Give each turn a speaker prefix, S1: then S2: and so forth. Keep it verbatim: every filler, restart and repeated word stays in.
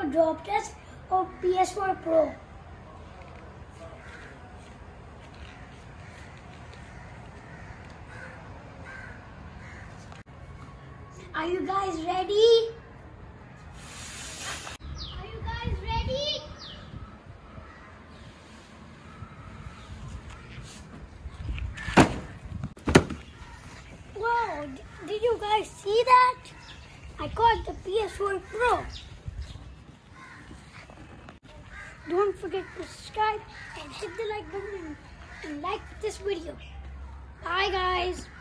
S1: a drop test of P S four Pro. Are you guys ready? Are you guys ready? Wow, did you guys see that? I got the P S four Pro. Don't forget to subscribe and hit the like button and like this video. Bye guys.